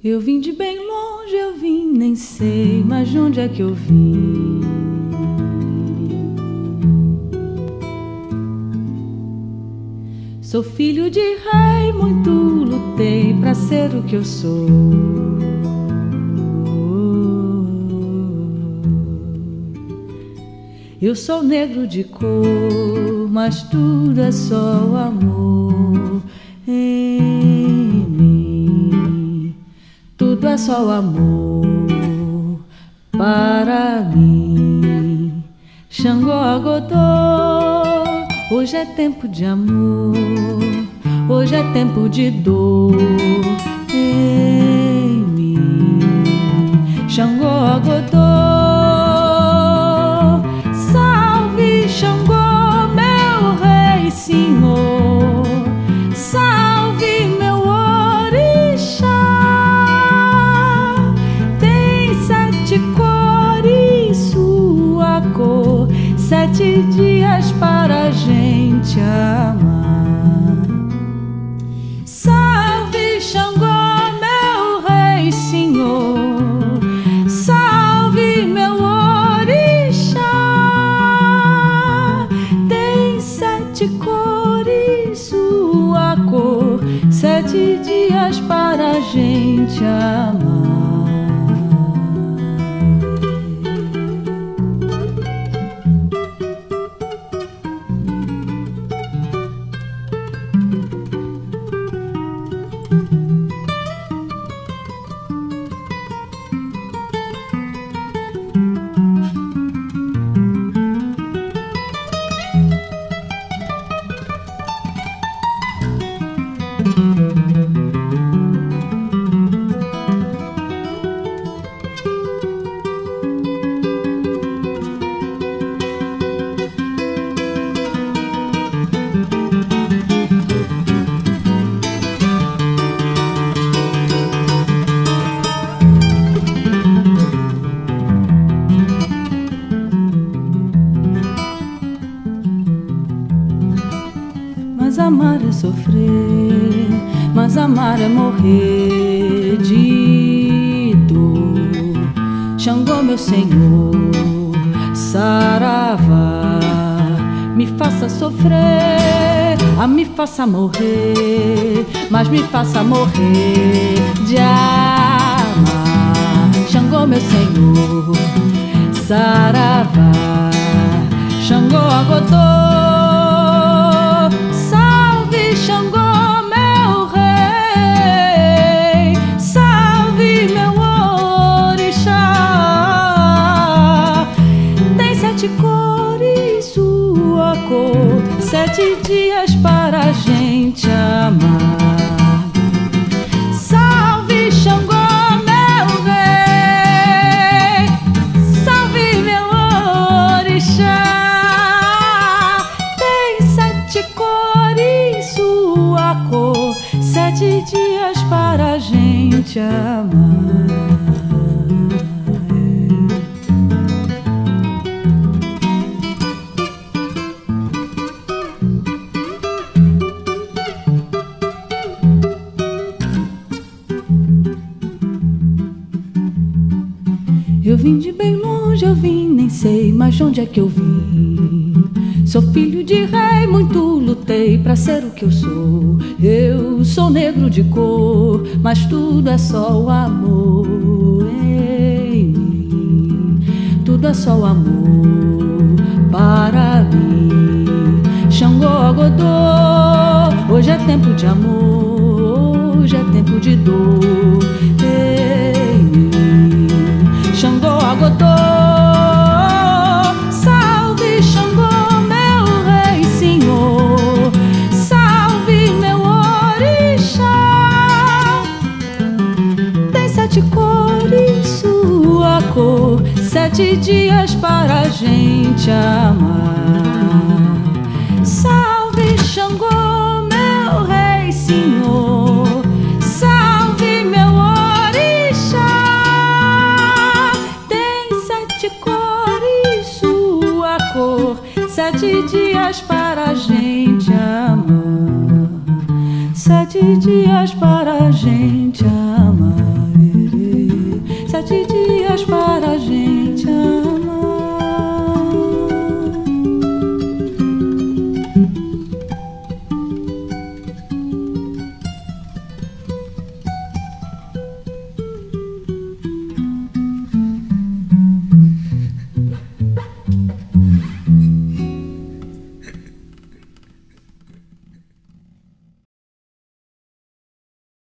Eu vim de bem longe, eu vim, nem sei mais de onde é que eu vim. Sou filho de rei, muito lutei pra ser o que eu sou. Eu sou negro de cor, mas tudo é só o amor em mim. Tudo é só o amor para mim. Xangô Agodô, hoje é tempo de amor, hoje é tempo de dor em mim. Xangô Agodô, salve Xangô, meu rei senhor, salve meu orixá. Tem 7 cores sua cor, 7 dias para a gente amar. Salve Xangô, meu rei senhor, salve meu orixá. Tem 7 cores sua cor, 7 dias para a gente amar. Mas amar é sofrer, mas amar é morrer de dor. Xangô, meu senhor, saravá, me faça sofrer, me faça morrer, mas me faça morrer de amar. Xangô, meu senhor, saravá, Xangô Agodô, Xangô, meu rei, salve meu orixá. Tem 7 cores sua cor, 7 dias para a gente amar. Salve Xangô, meu rei, salve meu orixá. Tem 7 cores sua cor, 7 dias para a gente amar. Eu vim de bem longe, eu vim, nem sei mais de onde é que eu vim. Sou filho de rei, muito lutei pra ser o que eu sou. Eu sou negro de cor, mas tudo é só o amor em mim. Tudo é só o amor para mim. Xangô Agodô, hoje é tempo de amor, hoje é tempo de dor em mim. Xangô Agodô, salve Xangô, meu rei senhor, salve meu orixá. Tem 7 cores sua cor, 7 dias para a gente amar. Salve Xangô, meu rei senhor, salve meu orixá. Tem 7 cores sua cor, 7 dias para a gente amar. 7 dias para a gente amar.